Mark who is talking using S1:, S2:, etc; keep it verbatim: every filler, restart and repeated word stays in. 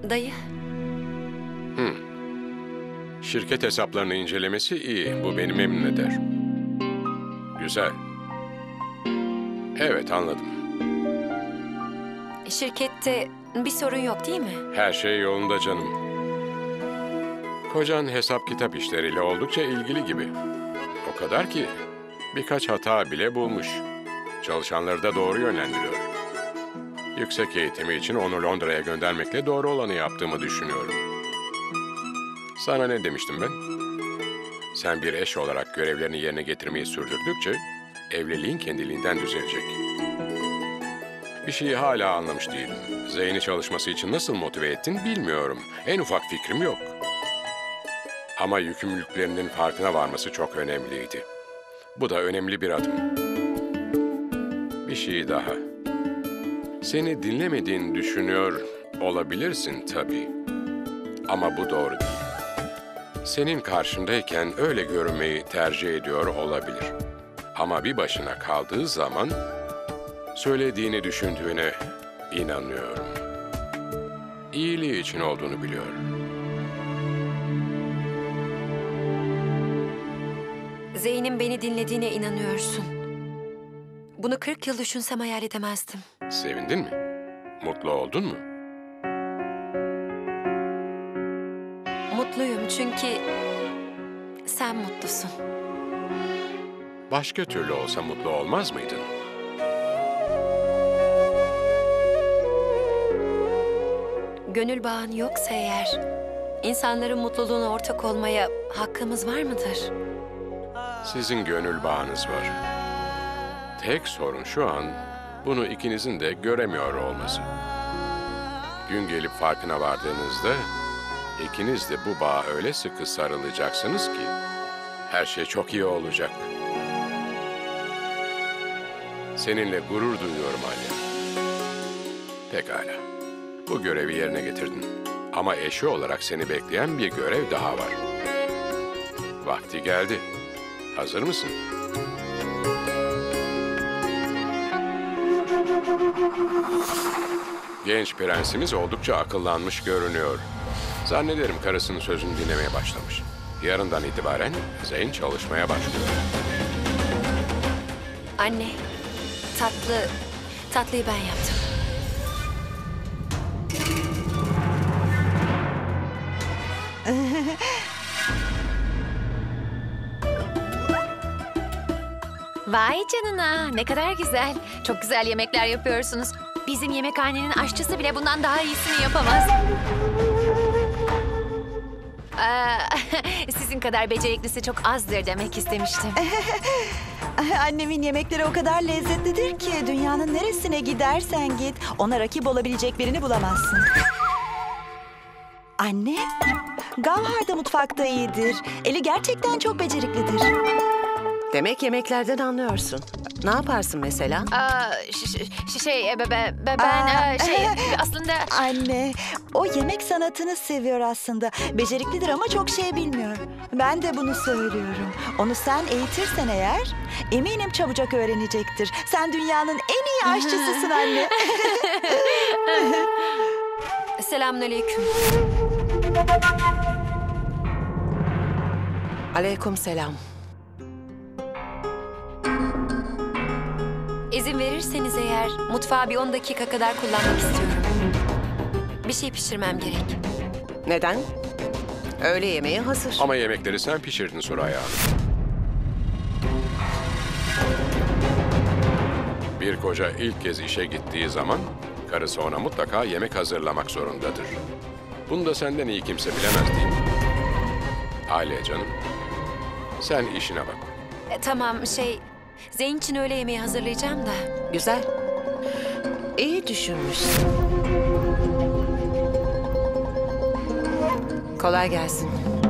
S1: Dayı,
S2: Şirket hesaplarını incelemesi iyi. Bu beni memnun eder. Güzel. Evet, anladım.
S1: şirkette bir sorun yok değil mi?
S2: Her şey yolunda canım. Kocan hesap kitap işleriyle oldukça ilgili gibi. O kadar ki birkaç hata bile bulmuş. Çalışanları da doğru yönlendiriyor. Yüksek eğitimi için onu Londra'ya göndermekle doğru olanı yaptığımı düşünüyorum. Sana ne demiştim ben? Sen bir eş olarak görevlerini yerine getirmeyi sürdürdükçe evliliğin kendiliğinden düzelecek. Bir şeyi hala anlamış değilim. Zeyn'i çalışması için nasıl motive ettin bilmiyorum. En ufak fikrim yok. Ama yükümlülüklerinin farkına varması çok önemliydi. Bu da önemli bir adım. Bir şey daha. Seni dinlemediğini düşünüyor olabilirsin tabii. Ama bu doğru değil. Senin karşındayken öyle görünmeyi tercih ediyor olabilir. Ama bir başına kaldığı zaman söylediğini düşündüğüne inanıyorum. İyiliği için olduğunu biliyorum.
S1: Zeyn'in beni dinlediğine inanıyorsun. Bunu kırk yıl düşünsem hayal edemezdim.
S2: Sevindin mi? Mutlu oldun mu?
S1: Mutluyum çünkü sen mutlusun.
S2: Başka türlü olsa mutlu olmaz mıydın?
S1: Gönül bağın yoksa eğer, insanların mutluluğuna ortak olmaya hakkımız var mıdır?
S2: Sizin gönül bağınız var. Tek sorun şu an bunu ikinizin de göremiyor olması. Gün gelip farkına vardığınızda ikiniz de bu bağa öyle sıkı sarılacaksınız ki her şey çok iyi olacak. Seninle gurur duyuyorum anne. Pekala. Bu görevi yerine getirdin. Ama eşi olarak seni bekleyen bir görev daha var. Vakti geldi. Hazır mısın? Genç prensimiz oldukça akıllanmış görünüyor. Zannederim karısının sözünü dinlemeye başlamış. Yarından itibaren Zeyn çalışmaya başlıyor.
S1: Anne, tatlı, tatlıyı ben yaptım.
S3: Vay canına, ne kadar güzel. Çok güzel yemekler yapıyorsunuz. Bizim yemekhanenin aşçısı bile bundan daha iyisini yapamaz. Aa, sizin kadar beceriklisi çok azdır demek istemiştim.
S4: Annemin yemekleri o kadar lezzetlidir ki dünyanın neresine gidersen git ona rakip olabilecek birini bulamazsın. Anne, Gavhar da mutfakta iyidir. Eli gerçekten çok beceriklidir.
S5: Demek yemeklerden anlıyorsun. Ne yaparsın mesela?
S3: Aa, ş- ş- şey, be- be- be- ben
S4: Aa.
S3: aa, şey aslında...
S4: Anne, o yemek sanatını seviyor aslında. Beceriklidir ama çok şey bilmiyor. Ben de bunu söylüyorum. Onu sen eğitirsen eğer, eminim çabucak öğrenecektir. Sen dünyanın en iyi aşçısısın anne.
S1: Selamünaleyküm.
S5: Aleyküm selam.
S1: İzin verirseniz eğer mutfağı bir on dakika kadar kullanmak istiyorum. Bir şey pişirmem gerek.
S5: Neden? Öğle yemeği hazır.
S2: Ama yemekleri sen pişirdin Suraya Hanım. Bir koca ilk kez işe gittiği zaman karısı ona mutlaka yemek hazırlamak zorundadır. Bunu da senden iyi kimse bilemez değil mi? Aile canım, sen işine bak.
S1: E, tamam şey, Zeyn için öğle yemeği hazırlayacağım da.
S5: Güzel. İyi düşünmüşsün. Kolay gelsin.